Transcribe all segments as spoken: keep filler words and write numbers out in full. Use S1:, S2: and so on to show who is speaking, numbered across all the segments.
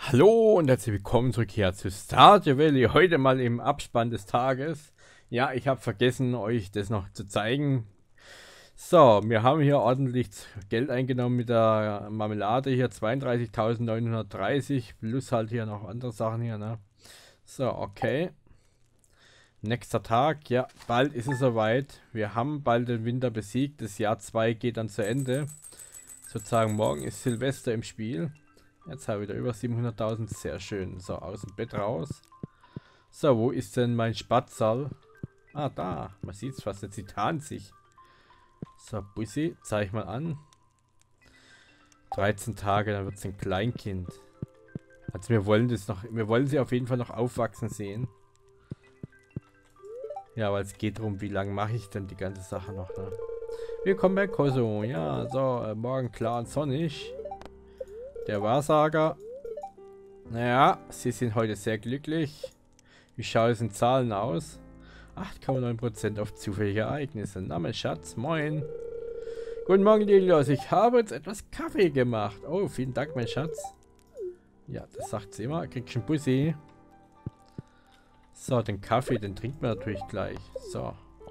S1: Hallo und herzlich willkommen zurück hier zu Stardew Valley. Heute mal im Abspann des Tages. Ja, ich habe vergessen, euch das noch zu zeigen. So, wir haben hier ordentlich Geld eingenommen mit der Marmelade hier. zweiunddreißigtausendneunhundertdreißig plus halt hier noch andere Sachen hier, ne? So, okay. Nächster Tag. Ja, bald ist es soweit. Wir haben bald den Winter besiegt. Das Jahr zwei geht dann zu Ende. Sozusagen morgen ist Silvester im Spiel. Jetzt habe ich wieder über siebenhunderttausend. Sehr schön. So, aus dem Bett raus. So, wo ist denn mein Spatzerl? Ah, da. Man sieht es fast. Jetzt tarnt sich. So, Bussi, zeig mal an. dreizehn Tage, dann wird es ein Kleinkind. Also wir wollen das noch, wir wollen sie auf jeden Fall noch aufwachsen sehen. Ja, weil es geht darum, wie lange mache ich denn die ganze Sache noch, ne? Willkommen bei Koso. Ja, so, äh, morgen klar und sonnig. Der Wahrsager. Naja, sie sind heute sehr glücklich. Wie schaut es in Zahlen aus? acht Komma neun Prozent auf zufällige Ereignisse. Na, mein Schatz, moin. Guten Morgen, Lilios. Ich habe jetzt etwas Kaffee gemacht. Oh, vielen Dank, mein Schatz. Ja, das sagt sie immer. Kriegst du einen Bussi. So, den Kaffee, den trinkt man natürlich gleich. So.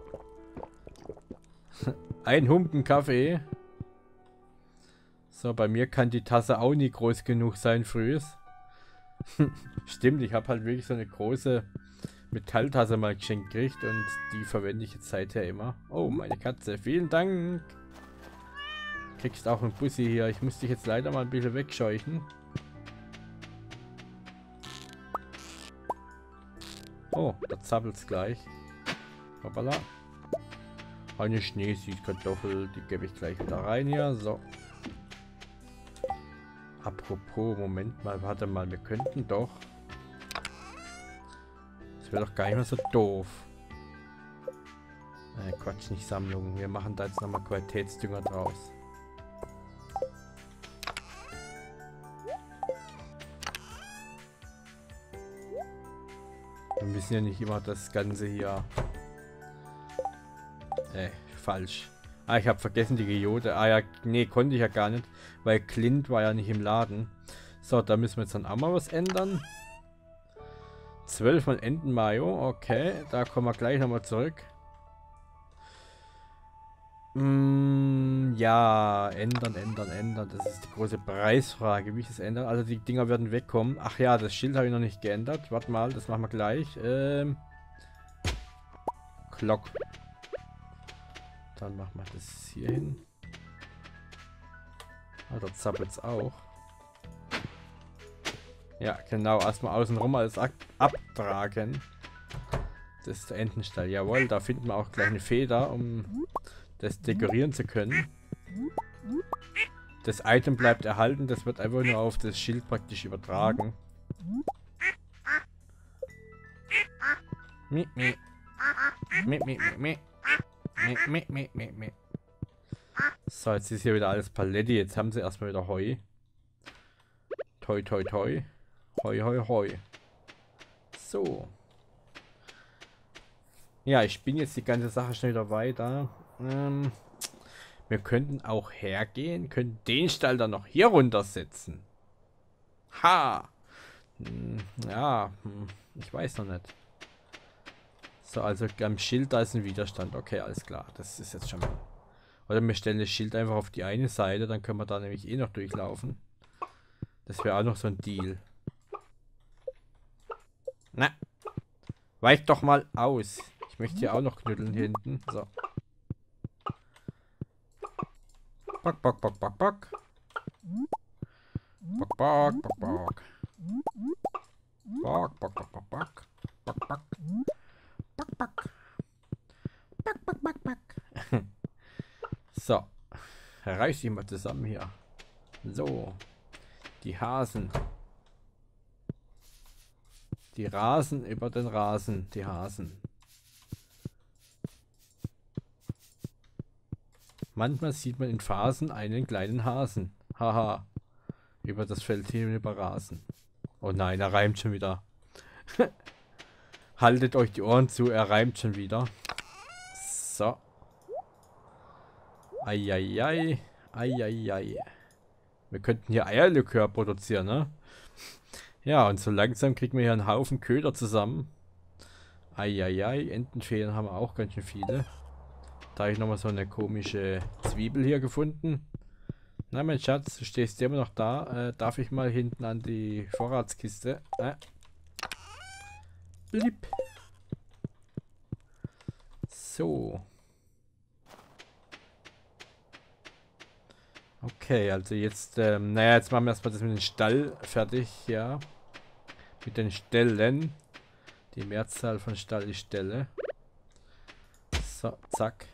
S1: Ein Humpen Kaffee. So, bei mir kann die Tasse auch nie groß genug sein, frühes. Stimmt, ich habe halt wirklich so eine große Metalltasse mal geschenkt gekriegt und die verwende ich jetzt seither immer. Oh, meine Katze, vielen Dank. Kriegst auch einen Bussi hier. Ich muss dich jetzt leider mal ein bisschen wegscheuchen. Oh, da zappelt's gleich. Hoppala. Eine Schneesüßkartoffel, die gebe ich gleich wieder rein hier. So. Apropos, Moment mal, warte mal, wir könnten doch. Das wäre doch gar nicht mehr so doof. Äh, Quatsch, nicht Sammlung. Wir machen da jetzt nochmal Qualitätsdünger draus. Wir müssen ja nicht immer das Ganze hier. Äh, falsch. Ah, ich habe vergessen die Geode. Ah ja, nee, konnte ich ja gar nicht, weil Clint war ja nicht im Laden. So, da müssen wir jetzt dann auch mal was ändern. zwölf mal Enden Mayo, okay, da kommen wir gleich nochmal zurück. Mm, ja, ändern, ändern, ändern. Das ist die große Preisfrage, wie ich das ändere. Also die Dinger werden wegkommen. Ach ja, das Schild habe ich noch nicht geändert. Warte mal, das machen wir gleich. Ähm, Glock. Dann machen wir das hier hin. Ah, da zappelt es auch. Ja, genau. Erstmal außenrum alles ab abtragen. Das ist der Entenstall. Jawohl, da finden wir auch gleich eine Feder, um das dekorieren zu können. Das Item bleibt erhalten. Das wird einfach nur auf das Schild praktisch übertragen. Mi, mi. Mi, mi, mi, mi. Mi, mi, mi, mi, mi. So, jetzt ist hier wieder alles Paletti. Jetzt haben sie erstmal wieder Heu. Toi, toi, toi. Heu, heu, heu. So. Ja, ich bin jetzt die ganze Sache schnell wieder weiter. Ähm, wir könnten auch hergehen, können den Stall dann noch hier runtersetzen. Ha! Hm, ja, hm, ich weiß noch nicht. So, also am Schild, da ist ein Widerstand. Okay, alles klar. Das ist jetzt schon mal. Oder wir stellen das Schild einfach auf die eine Seite, dann können wir da nämlich eh noch durchlaufen. Das wäre auch noch so ein Deal. Na, weich doch mal aus. Ich möchte hier auch noch knütteln hier hinten. So. Bock, bock, bock, bock, bock. Bock, bock, bock, bock. Bock, bock, bock, bock, bock. Bock, bock. Bock, bock. Bock, bock, bock, bock. So. Reiß dich mal zusammen hier. So. Die Hasen. Die rasen über den Rasen. Die Hasen. Manchmal sieht man in Phasen einen kleinen Hasen. Haha. Über das Feld hinüber rasen. Oh nein, er reimt schon wieder. Haltet euch die Ohren zu, er reimt schon wieder. So. Eieiei. Eieiei. Wir könnten hier Eierlikör produzieren, ne? Ja, und so langsam kriegen wir hier einen Haufen Köder zusammen. Eieiei, Entenfedern haben wir auch ganz schön viele. Da habe ich nochmal so eine komische Zwiebel hier gefunden. Na, mein Schatz, du stehst immer noch da. Äh, darf ich mal hinten an die Vorratskiste? Äh. Blip. So. Okay, also jetzt, ähm, naja, jetzt machen wir erstmal das mit dem Stall fertig, ja. Mit den Ställen. Die Mehrzahl von Stall ist Ställe. So, zack.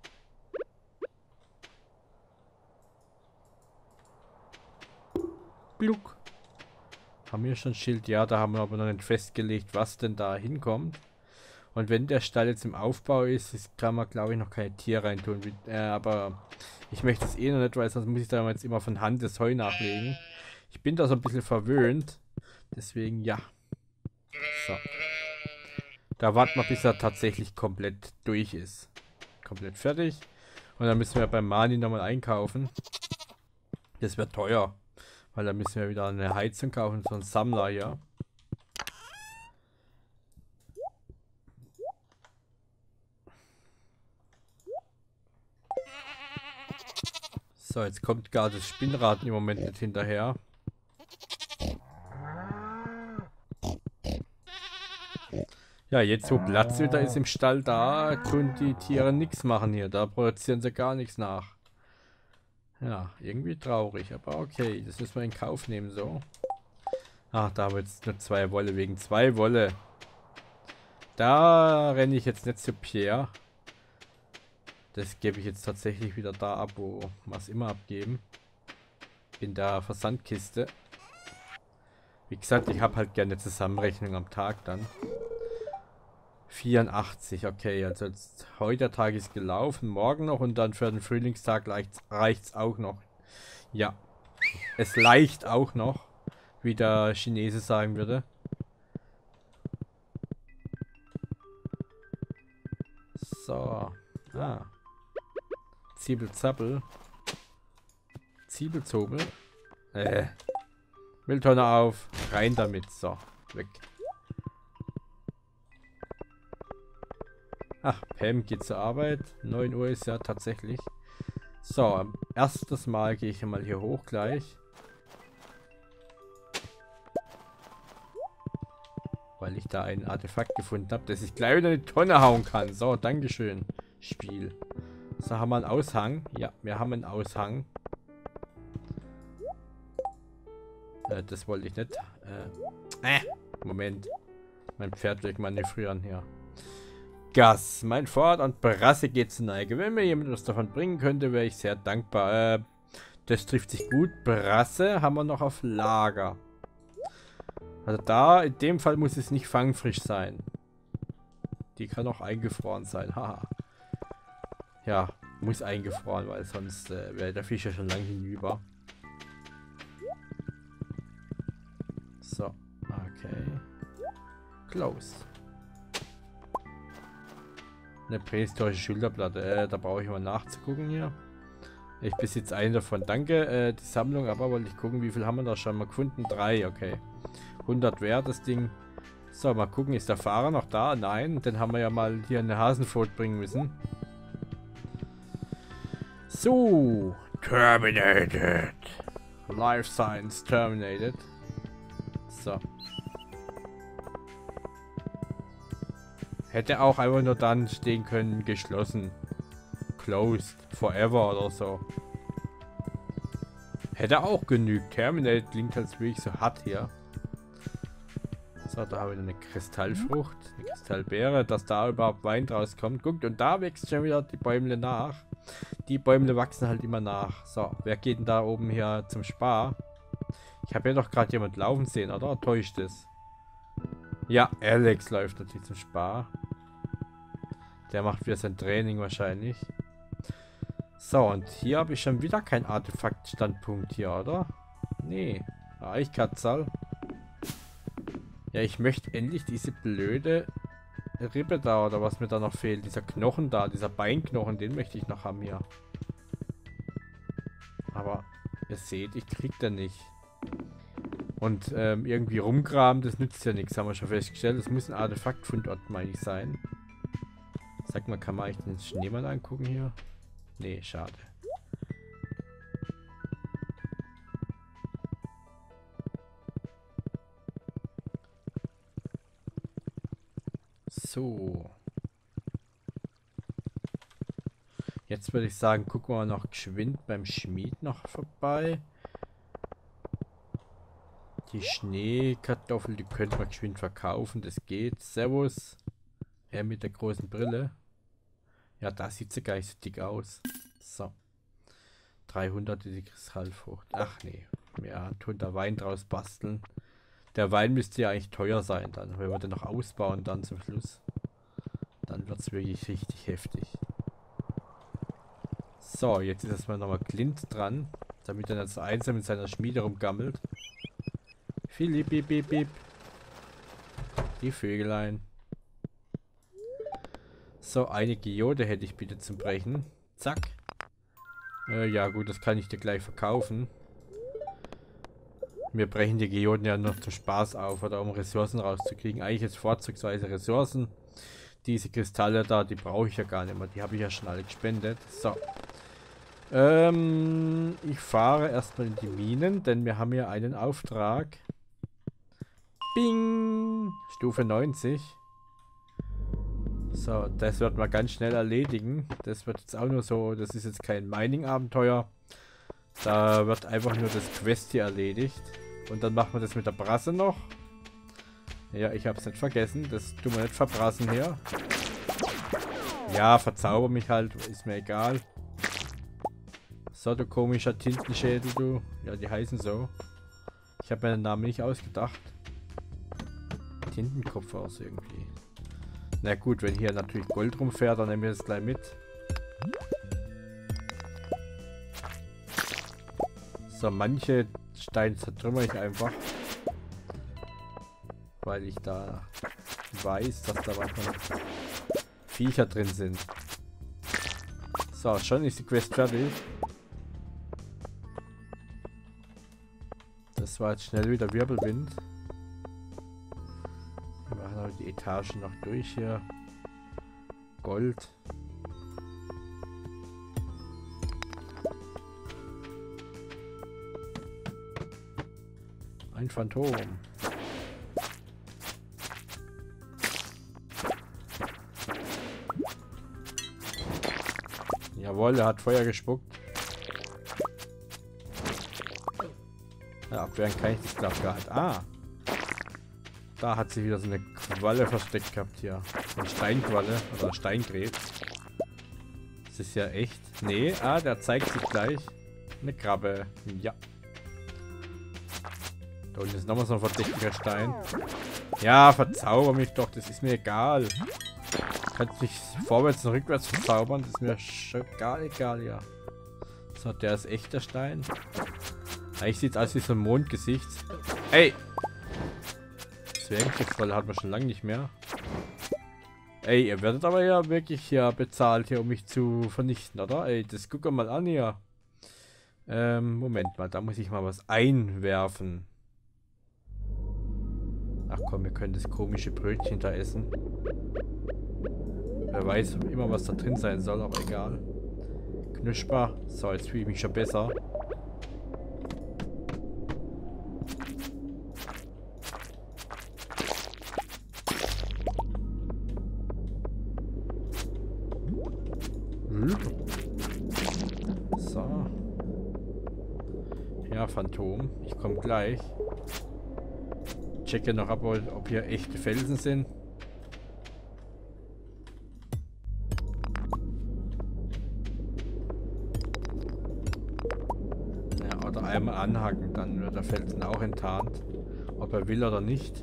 S1: Gluck. Haben wir schon ein Schild? Ja, da haben wir aber noch nicht festgelegt, was denn da hinkommt. Und wenn der Stall jetzt im Aufbau ist, ist kann man, glaube ich, noch keine Tiere reintun. Äh, aber ich möchte es eh noch nicht, weil sonst muss ich da jetzt immer von Hand das Heu nachlegen. Ich bin da so ein bisschen verwöhnt. Deswegen, ja. So. Da warten wir, bis er tatsächlich komplett durch ist. Komplett fertig. Und dann müssen wir beim Mani nochmal einkaufen. Das wird teuer. Weil da müssen wir wieder eine Heizung kaufen, so einen Sammler hier. So, jetzt kommt gar das Spinnrad im Moment nicht hinterher. Ja, jetzt wo Platz wieder ist im Stall, da tun die Tiere nichts machen hier. Da produzieren sie gar nichts nach. Ja, irgendwie traurig, aber okay, das müssen wir in Kauf nehmen so. Ach, da haben wir jetzt nur zwei Wolle, wegen zwei Wolle. Da renne ich jetzt nicht zu Pierre. Das gebe ich jetzt tatsächlich wieder da ab, wo wir es immer abgeben. In der Versandkiste. Wie gesagt, ich habe halt gerne Zusammenrechnung am Tag dann. vierundachtzig, okay, also jetzt, heute der Tag ist gelaufen, morgen noch und dann für den Frühlingstag reicht es auch noch. Ja, es leicht auch noch, wie der Chinese sagen würde. So, ah. Ziebelzappel. Ziebelzobel. Äh. Mülltonne auf, rein damit, so, weg. Ach, Pam geht zur Arbeit. neun Uhr ist ja tatsächlich. So, erstes Mal gehe ich mal hier hoch gleich. Weil ich da ein Artefakt gefunden habe, das ich gleich wieder in die Tonne hauen kann. So, Dankeschön, Spiel. So, haben wir einen Aushang. Ja, wir haben einen Aushang. Äh, das wollte ich nicht. Äh, äh, Moment. Mein Pferd will manövrieren hier. Gas. Mein Vorrat und Brasse geht zur Neige. Wenn mir jemand was davon bringen könnte, wäre ich sehr dankbar. Äh, das trifft sich gut. Brasse haben wir noch auf Lager. Also da, in dem Fall muss es nicht fangfrisch sein. Die kann auch eingefroren sein. Haha. Ja, muss eingefroren, weil sonst äh, wäre der Fisch ja schon lange hinüber. So, okay. Close. Eine prähistorische Schulterplatte. Äh, da brauche ich mal nachzugucken hier. Ich besitze einen davon. Danke, äh, die Sammlung. Aber wollte ich gucken, wie viel haben wir da schon mal gefunden? Drei, okay. hundert wert, das Ding. So, mal gucken. Ist der Fahrer noch da? Nein. Den haben wir ja mal hier in eine Hasenfurt bringen müssen. So. Terminated. Life Science terminated. So. Hätte auch einfach nur dann stehen können, geschlossen. Closed. Forever oder so. Hätte auch genügt. Terminated klingt halt wirklich so hart hier. So, da haben wir eine Kristallfrucht. Eine Kristallbeere. Dass da überhaupt Wein draus kommt. Guckt, und da wächst schon wieder die Bäumle nach. Die Bäumle wachsen halt immer nach. So, wer geht denn da oben hier zum Spar? Ich habe ja doch gerade jemand laufen sehen, oder? Täuscht es? Ja, Alex läuft natürlich zum Spar. Der macht wieder sein Training wahrscheinlich. So, und hier habe ich schon wieder kein Artefakt-Standpunkt hier, oder? Nee. Eichkatzel. Ja, ich möchte endlich diese blöde Rippe da, oder was mir da noch fehlt. Dieser Knochen da, dieser Beinknochen, den möchte ich noch haben hier. Aber ihr seht, ich krieg den nicht. Und ähm, irgendwie rumgraben, das nützt ja nichts, haben wir schon festgestellt. Das muss ein Artefaktfundort, meine ich, sein. Sag mal, kann man eigentlich den Schneemann angucken hier? Nee, schade. So. Jetzt würde ich sagen, gucken wir noch geschwind beim Schmied noch vorbei. Die Schneekartoffel, die könnte man geschwind verkaufen. Das geht. Servus. Er mit der großen Brille. Ja, da sieht sie gar nicht so dick aus. So. dreihundert ist die Kristallfrucht. Ach nee. Ja, tun da Wein draus basteln. Der Wein müsste ja eigentlich teuer sein dann. Wenn wir den noch ausbauen dann zum Schluss. Dann wird es wirklich richtig heftig. So, jetzt ist erstmal nochmal Clint dran. Damit er jetzt einsam in seiner Schmiede rumgammelt. Philipp, bip, bip, bip. Die Vögelein. So, eine Geode hätte ich bitte zum Brechen. Zack. Äh, ja gut, das kann ich dir gleich verkaufen. Wir brechen die Geoden ja noch zum Spaß auf oder um Ressourcen rauszukriegen. Eigentlich jetzt vorzugsweise Ressourcen. Diese Kristalle da, die brauche ich ja gar nicht mehr. Die habe ich ja schon alle gespendet. So. Ähm, ich fahre erstmal in die Minen, denn wir haben hier einen Auftrag. Bing! Stufe neunzig. So, das wird man ganz schnell erledigen. Das wird jetzt auch nur so, das ist jetzt kein Mining-Abenteuer. Da wird einfach nur das Quest hier erledigt. Und dann machen wir das mit der Brasse noch. Ja, ich habe es nicht vergessen. Das tun wir nicht verbrassen hier. Ja, verzauber mich halt. Ist mir egal. So, du komischer Tintenschädel, du. Ja, die heißen so. Ich habe meinen Namen nicht ausgedacht. Tintenkopf aus irgendwie. Na gut, wenn hier natürlich Gold rumfährt, dann nehmen wir das gleich mit. So, manche Steine zertrümmer ich einfach. Weil ich da weiß, dass da manchmal Viecher drin sind. So, schon ist die Quest fertig. Das war jetzt schnell wieder Wirbelwind. Wir machen aber die Etagen noch durch hier. Gold. Ein Phantom. Jawohl, er hat Feuer gespuckt. Ja, abwehren kann ich das glaube gar nicht. Ah! Da hat sich wieder so eine Qualle versteckt gehabt hier. Eine Steinqualle oder Steingräb. Das ist ja echt. Nee, ah, der zeigt sich gleich. Eine Krabbe. Ja. Da unten ist nochmal so ein verdächtiger Stein. Ja, verzauber mich doch, das ist mir egal. Du kannst mich vorwärts und rückwärts verzaubern, das ist mir schon gar egal, ja. So, der ist echter Stein. Eigentlich sieht es aus wie so ein Mondgesicht. Ey! Zwergenschiftsrolle hat man schon lange nicht mehr. Ey, ihr werdet aber ja wirklich hier bezahlt, hier um mich zu vernichten, oder? Ey, das guck mal an hier. Ähm, Moment mal, da muss ich mal was einwerfen. Ach komm, wir können das komische Brötchen da essen. Wer weiß immer, was da drin sein soll, aber egal. Knusper. So, jetzt fühle ich mich schon besser. So. Ja, Phantom. Ich komme gleich. Checke noch ab, ob hier echte Felsen sind. Ja, oder einmal anhaken, dann wird der Felsen auch enttarnt. Ob er will oder nicht.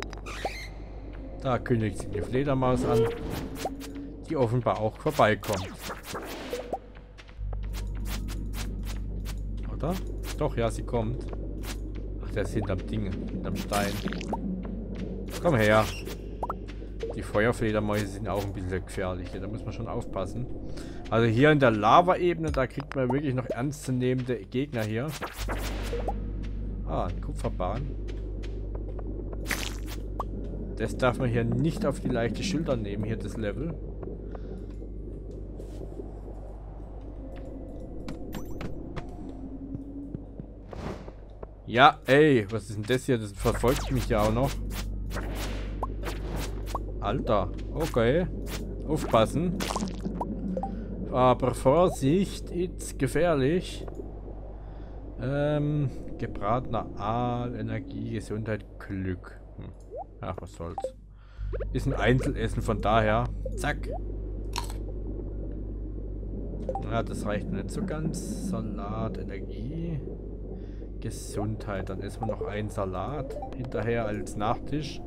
S1: Da kündigt sich die Fledermaus an, die offenbar auch vorbeikommt. Oder? Doch, ja, sie kommt. Ach, der ist hinterm Ding, hinterm Stein. Komm her. Die Feuerfledermäuse sind auch ein bisschen gefährlich. Da muss man schon aufpassen. Also hier in der Lava-Ebene, da kriegt man wirklich noch ernstzunehmende Gegner hier. Ah, eine Kupferbahn. Das darf man hier nicht auf die leichte Schulter nehmen, hier das Level. Ja, ey, was ist denn das hier? Das verfolgt mich ja auch noch. Alter, okay. Aufpassen. Aber Vorsicht, ist gefährlich. Ähm, gebratener Aal, Energie, Gesundheit, Glück. Hm. Ach, was soll's. Ist ein Einzelessen, von daher. Zack. Ja, das reicht nicht so ganz. Salat, Energie, Gesundheit. Dann essen wir noch einen Salat hinterher als Nachtisch.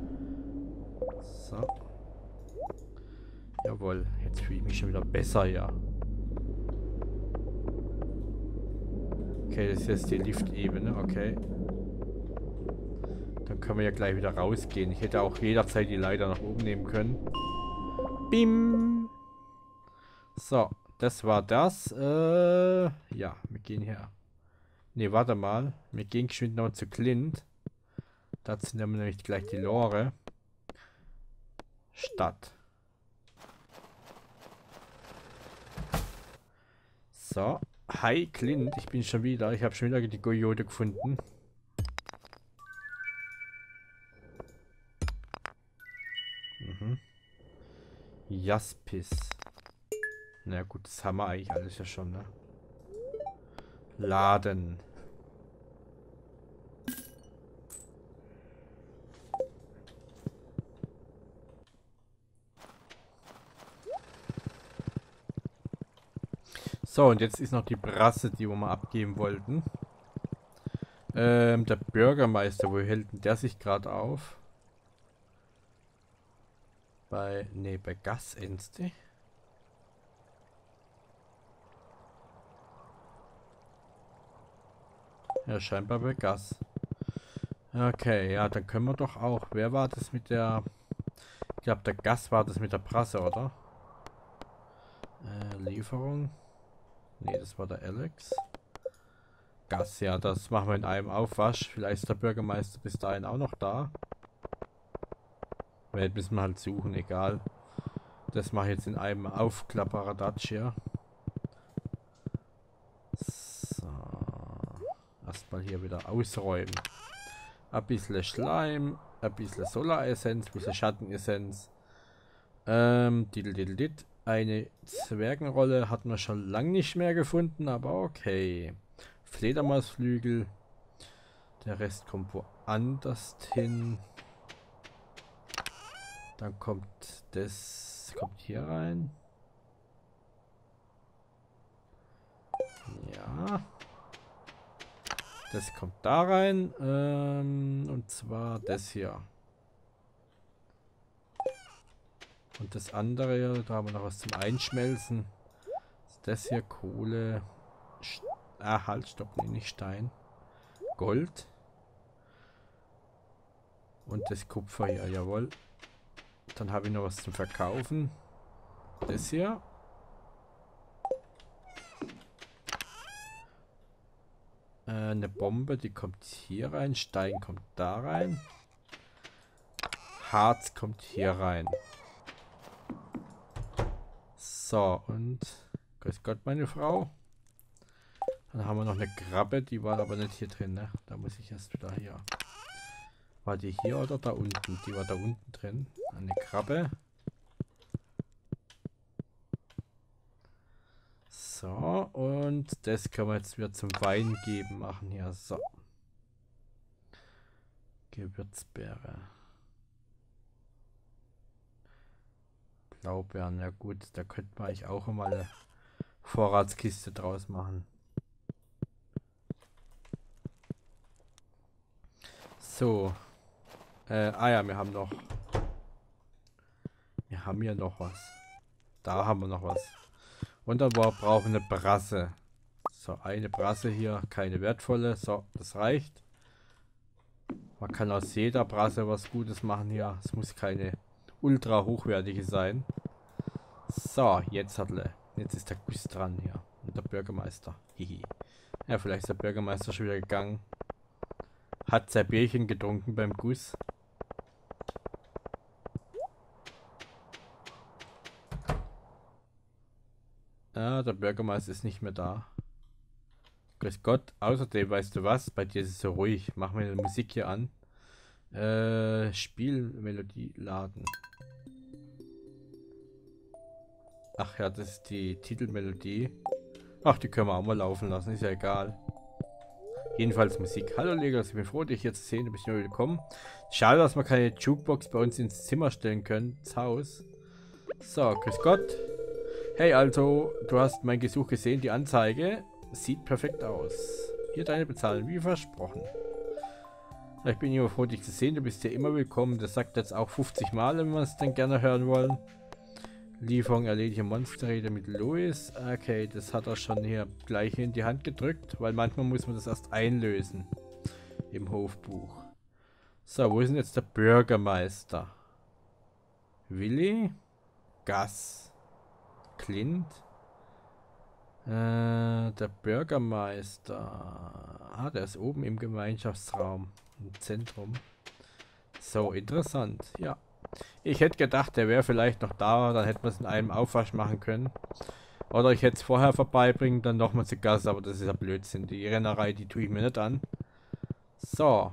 S1: So. Jawohl, jetzt fühle ich mich schon wieder besser, ja. Okay, das ist jetzt die Liftebene, okay. Dann können wir ja gleich wieder rausgehen. Ich hätte auch jederzeit die Leiter nach oben nehmen können. Bim! So, das war das. Äh, ja, wir gehen hier. Ne, warte mal. Wir gehen geschwind noch zu Clint. Dazu nehmen wir nämlich gleich die Lore. Stadt. So. Hi Clint, ich bin schon wieder. Ich habe schon wieder die Goyode gefunden. Mhm. Jaspis. Na gut, das haben wir eigentlich alles ja schon, ne? Laden. So, und jetzt ist noch die Brasse, die wir mal abgeben wollten. Ähm, der Bürgermeister, wo hält denn der sich gerade auf? Bei, ne, bei Gasenste. Ja, scheinbar bei Gas. Okay, ja, dann können wir doch auch. Wer war das mit der... Ich glaube, der Gas war das mit der Brasse, oder? Äh, Lieferung. Ne, das war der Alex. Gas, ja, das machen wir in einem Aufwasch. Vielleicht ist der Bürgermeister bis dahin auch noch da. Weil müssen wir halt suchen, egal. Das mache ich jetzt in einem Aufklapperadatsch hier. So. Erstmal hier wieder ausräumen. Ein bisschen Schleim, ein bisschen Solaressenz, ein bisschen Schattenessenz. Ähm, diddle Eine Zwergenrolle hat man schon lange nicht mehr gefunden, aber okay. Fledermausflügel. Der Rest kommt woanders hin. Dann kommt das, kommt hier rein. Ja. Das kommt da rein. Ähm, und zwar das hier. Und das andere, da haben wir noch was zum Einschmelzen. Das hier Kohle. St ah, halt, stopp, nee, nicht Stein. Gold. Und das Kupfer hier, jawohl. Dann habe ich noch was zum Verkaufen. Das hier. Äh, eine Bombe, die kommt hier rein. Stein kommt da rein. Harz kommt hier rein. So, und grüß Gott, meine Frau. Dann haben wir noch eine Krabbe, die war aber nicht hier drin, ne? Da muss ich erst wieder hier. War die hier oder da unten? Die war da unten drin. Eine Krabbe. So, und das können wir jetzt wieder zum Wein geben machen hier. So. Gewürzbeere. Blaubeeren, ja gut, da könnte man eigentlich auch mal eine Vorratskiste draus machen. So. Äh, ah ja, wir haben noch. Wir haben hier noch was. Da haben wir noch was. Und dann brauchen wir eine Brasse. So, eine Brasse hier, keine wertvolle. So, das reicht. Man kann aus jeder Brasse was Gutes machen hier. Es muss keine ultra hochwertige sein. So, jetzt hat le. Jetzt ist der Guss dran hier. Und der Bürgermeister. Hihi. Ja, vielleicht ist der Bürgermeister schon wieder gegangen. Hat sein Bierchen getrunken beim Guss. Ah, der Bürgermeister ist nicht mehr da. Grüß Gott. Außerdem, weißt du was? Bei dir ist es so ruhig. Mach mir die Musik hier an. Äh, Spielmelodie laden. Ach ja, das ist die Titelmelodie. Ach, die können wir auch mal laufen lassen. Ist ja egal. Jedenfalls Musik. Hallo Legos, ich bin froh, dich jetzt zu sehen. Du bist neu willkommen. Schade, dass wir keine Jukebox bei uns ins Zimmer stellen können. Ins Haus. So, grüß Gott. Hey, also, du hast mein Gesuch gesehen. Die Anzeige sieht perfekt aus. Hier deine Bezahlung, wie versprochen. Ich bin immer froh, dich zu sehen. Du bist ja immer willkommen. Das sagt jetzt auch fünfzig Mal, wenn wir es dann gerne hören wollen. Lieferung erledige Monsterrede mit Louis. Okay, das hat er schon hier gleich in die Hand gedrückt, weil manchmal muss man das erst einlösen im Hofbuch. So, wo ist denn jetzt der Bürgermeister? Willi? Gas? Clint? Äh, der Bürgermeister. Ah, der ist oben im Gemeinschaftsraum, im Zentrum. So, interessant, ja. Ich hätte gedacht, der wäre vielleicht noch da, dann hätten wir es in einem Aufwasch machen können. Oder ich hätte es vorher vorbeibringen, dann nochmal zu Gas, aber das ist ja Blödsinn. Die Rennerei, die tue ich mir nicht an. So.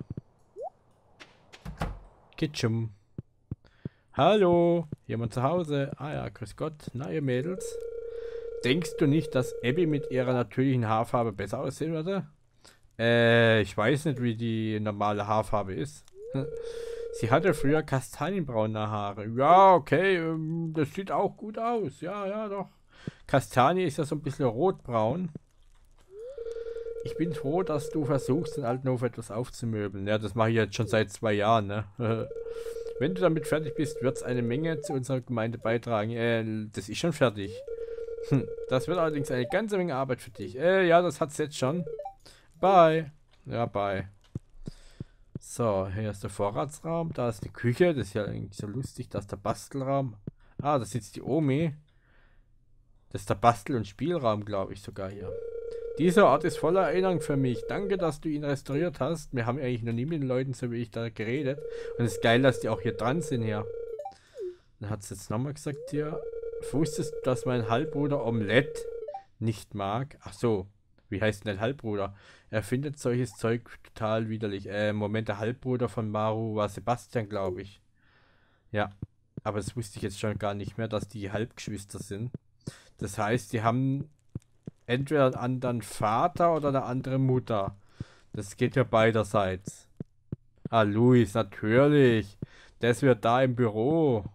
S1: Kitschum. Hallo, jemand zu Hause? Ah ja, grüß Gott. Na, ihr Mädels. Denkst du nicht, dass Abby mit ihrer natürlichen Haarfarbe besser aussehen würde? Äh, ich weiß nicht, wie die normale Haarfarbe ist. Sie hatte früher kastanienbraune Haare. Ja, okay, ähm, das sieht auch gut aus. Ja, ja, doch. Kastanie ist ja so ein bisschen rotbraun. Ich bin froh, dass du versuchst, den alten Hof etwas aufzumöbeln. Ja, das mache ich jetzt schon seit zwei Jahren, ne? Wenn du damit fertig bist, wird es eine Menge zu unserer Gemeinde beitragen. Äh, das ist schon fertig. Hm, das wird allerdings eine ganze Menge Arbeit für dich. Äh, ja, das hat's jetzt schon. Bye. Ja, bye. So, hier ist der Vorratsraum, da ist die Küche, das ist ja eigentlich so lustig, da ist der Bastelraum. Ah, da sitzt die Omi. Das ist der Bastel- und Spielraum, glaube ich sogar hier. Dieser Ort ist voller Erinnerung für mich. Danke, dass du ihn restauriert hast. Wir haben eigentlich noch nie mit den Leuten so wie ich da geredet. Und es ist geil, dass die auch hier dran sind hier. Dann hat es jetzt nochmal gesagt hier. Wusstest du, dass mein Halbbruder Omelette nicht mag? Ach so. Wie heißt denn der Halbbruder? Er findet solches Zeug total widerlich. Äh, Moment, der Halbbruder von Maru war Sebastian, glaube ich. Ja, aber das wusste ich jetzt schon gar nicht mehr, dass die Halbgeschwister sind. Das heißt, die haben entweder einen anderen Vater oder eine andere Mutter. Das geht ja beiderseits. Ah, Luis, natürlich. Der ist wieder da im Büro.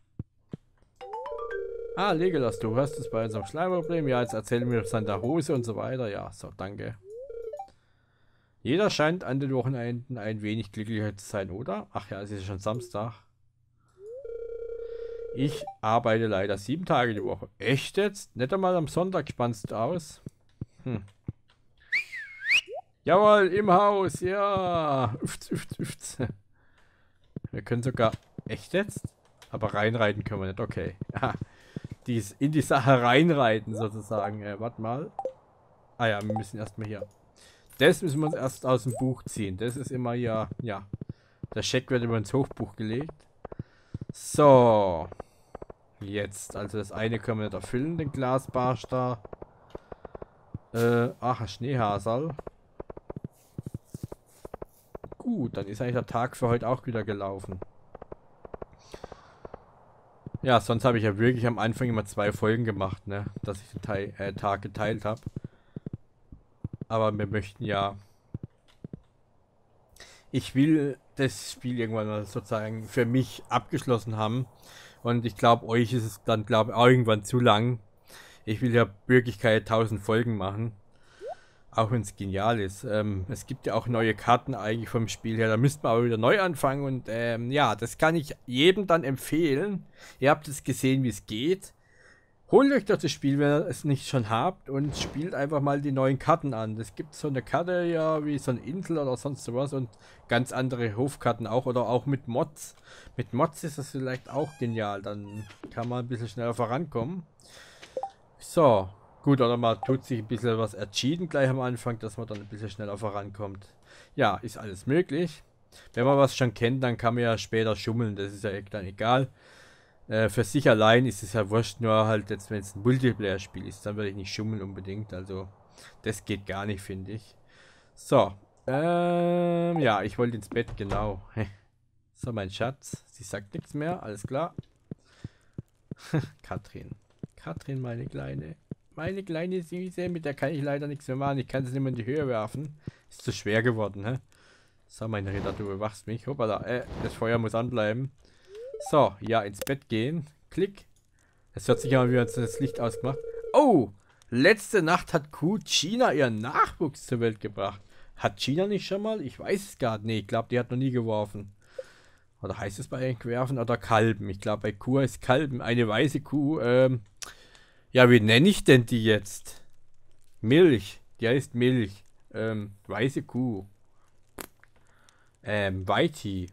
S1: Ah, Legolas, du hörst es bei unserem Schleimproblem. Ja, jetzt erzählen wir es an der Hose und so weiter. Ja, so, danke. Jeder scheint an den Wochenenden ein wenig glücklicher zu sein, oder? Ach ja, es ist schon Samstag. Ich arbeite leider sieben Tage die Woche. Echt jetzt? Nicht einmal am Sonntag spannst du aus? Hm. Jawohl, im Haus, ja. Uft, uft, uft. Wir können sogar... Echt jetzt? Aber reinreiten können wir nicht, okay. Ja. Dies in die Sache reinreiten sozusagen. Äh, warte mal. Ah ja, wir müssen erstmal hier. Das müssen wir uns erst aus dem Buch ziehen. Das ist immer ja, ja. Der Scheck wird immer ins Hofbuch gelegt. So. Jetzt. Also das eine können wir nicht erfüllen, den Glasbarsch da. Äh, ach, ein Schneehasel. Gut, dann ist eigentlich der Tag für heute auch wieder gelaufen. Ja, sonst habe ich ja wirklich am Anfang immer zwei Folgen gemacht, ne? Dass ich den Teil, äh, Tag geteilt habe. Aber wir möchten ja... Ich will das Spiel irgendwann mal sozusagen für mich abgeschlossen haben. Und ich glaube, euch ist es dann, glaube ich, auch irgendwann zu lang. Ich will ja wirklich keine tausend Folgen machen. Auch wenn es genial ist. Ähm, es gibt ja auch neue Karten eigentlich vom Spiel her. Da müsste man aber wieder neu anfangen. Und ähm, ja, das kann ich jedem dann empfehlen. Ihr habt es gesehen, wie es geht. Holt euch doch das Spiel, wenn ihr es nicht schon habt. Und spielt einfach mal die neuen Karten an. Es gibt so eine Karte, ja, wie so eine Insel oder sonst sowas. Und ganz andere Hofkarten auch. Oder auch mit Mods. Mit Mods ist das vielleicht auch genial. Dann kann man ein bisschen schneller vorankommen. So. Gut, oder man tut sich ein bisschen was entschieden gleich am Anfang, dass man dann ein bisschen schneller vorankommt. Ja, ist alles möglich. Wenn man was schon kennt, dann kann man ja später schummeln, das ist ja dann egal. Äh, für sich allein ist es ja wurscht, nur halt jetzt, wenn es ein Multiplayer-Spiel ist, dann würde ich nicht schummeln unbedingt. Also, das geht gar nicht, finde ich. So, ähm, ja, ich wollte ins Bett, genau. So, mein Schatz, sie sagt nichts mehr, alles klar. Katrin. Katrin, meine Kleine. Meine kleine Süße, mit der kann ich leider nichts mehr machen. Ich kann sie nicht mehr in die Höhe werfen. Ist zu schwer geworden, hä? So, meine Ritter, du bewachst mich. Hoppala, äh, das Feuer muss anbleiben. So, ja, ins Bett gehen. Klick. Es hört sich an, wie wir uns das Licht ausgemacht. Oh! Letzte Nacht hat Kuh China ihren Nachwuchs zur Welt gebracht. Hat China nicht schon mal? Ich weiß es gar nicht. Nee, ich glaube, die hat noch nie geworfen. Oder heißt es bei Werfen oder Kalben? Ich glaube, bei Kuh ist Kalben. Eine weiße Kuh. Ähm, ja, wie nenne ich denn die jetzt? Milch. Die heißt Milch. Ähm, weiße Kuh. Ähm, Weiti.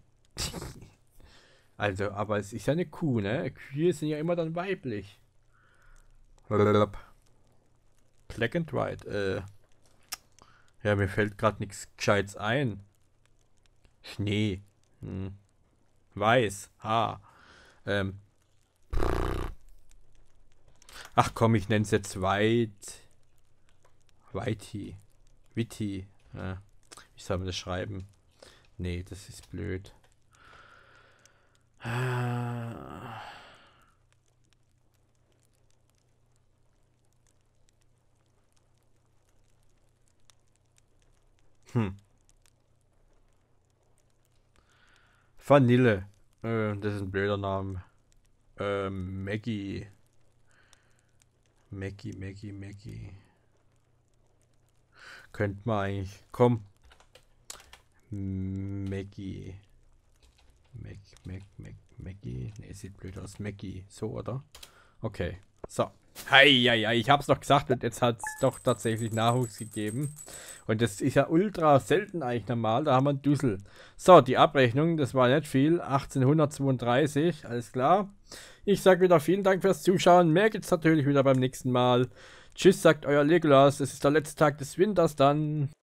S1: Also, aber es ist ja eine Kuh, ne? Kühe sind ja immer dann weiblich. Black and white. Äh. Ja, mir fällt gerade nichts Gescheites ein. Schnee. Hm. Weiß. Ah. Ähm. Ach komm, ich nenne es jetzt Weit. Weiti. Witti. Ja. Wie soll man das schreiben? Nee, das ist blöd. Ah. Hm. Vanille. Äh, das ist ein blöder Name. Ähm, Maggie. Maggie, Maggie, Maggie. Könnte man eigentlich. Komm. Maggie. Mac, Mac, Mac, Maggie. Ne, sieht blöd aus. Maggie. So, oder? Okay. So. Hei, hei, hei. Ich hab's doch gesagt und jetzt hat es doch tatsächlich Nachwuchs gegeben. Und das ist ja ultra selten eigentlich normal. Da haben wir einen Dussel. So, die Abrechnung, das war nicht viel. achtzehnhundertzweiunddreißig, alles klar. Ich sage wieder vielen Dank fürs Zuschauen. Mehr gibt's natürlich wieder beim nächsten Mal. Tschüss, sagt euer Legolas. Es ist der letzte Tag des Winters dann.